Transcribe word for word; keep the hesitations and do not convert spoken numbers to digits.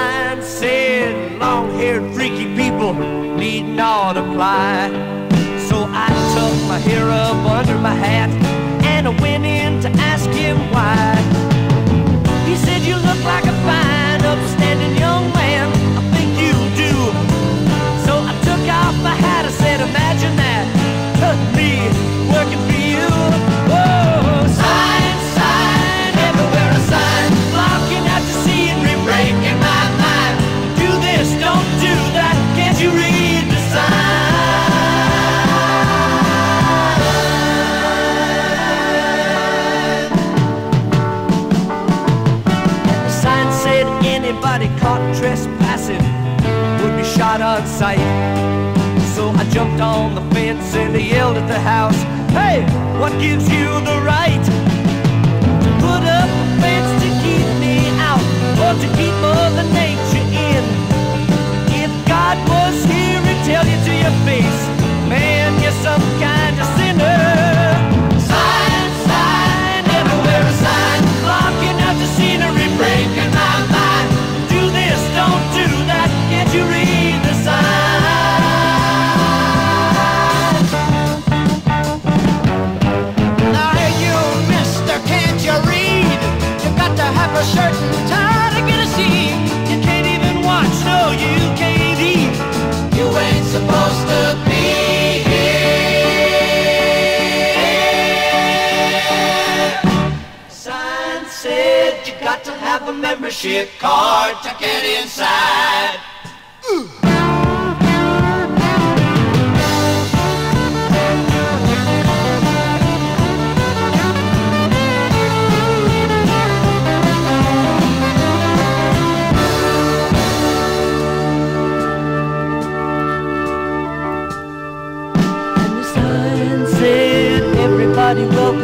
sign said long-haired freaky people need not apply. So I tucked my hair up under my hat and I went in to ask him why. He said, you look like a fine, upstanding young man, I think you do. So I took off my hat, I said, imagine that, me working for you. Oh, sign, sign, everywhere a sign, blocking out the scenery, breaking my mind. Do this, don't do that, can't you read the sign? The sign said anybody caught trespassing would be shot on sight. So I jumped on the fence and I yelled at the house, hey, what gives you the right to put up a fence to keep me out or to keep Mother Nature in? If God was here, he'd tell you to your face, man, you're some kind of sinner. Sign, sign, everywhere a sign, blocking out the scenery, breaking my mind. Do this, don't do that, can't you read the sign? A shirt and tie to get a seat. You can't even watch, no, you can't eat. You ain't supposed to be here. Sign said you got to have a membership card to get inside. Ooh. Everybody welcome